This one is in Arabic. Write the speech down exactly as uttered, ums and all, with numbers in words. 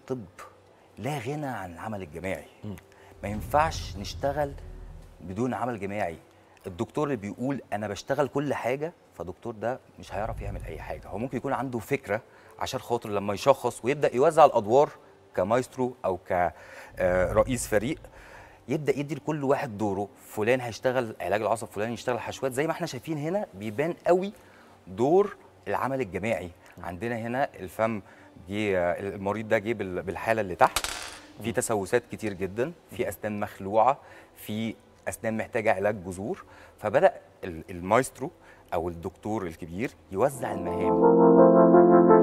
الطب لا غنى عن العمل الجماعي. ما ينفعش نشتغل بدون عمل جماعي. الدكتور اللي بيقول انا بشتغل كل حاجه، فدكتور ده مش هيعرف يعمل اي حاجه. هو ممكن يكون عنده فكره عشان خاطر لما يشخص ويبدا يوزع الادوار كمايسترو او كرئيس فريق، يبدا يدي لكل واحد دوره. فلان هيشتغل علاج العصب، فلان يشتغل حشوات. زي ما احنا شايفين هنا بيبان قوي دور العمل الجماعي. عندنا هنا الفم جه، المريض ده جه بالحاله اللي تحت، في تسوسات كتير جدا، في اسنان مخلوعه، في اسنان محتاجه علاج جذور. فبدا المايسترو او الدكتور الكبير يوزع المهام.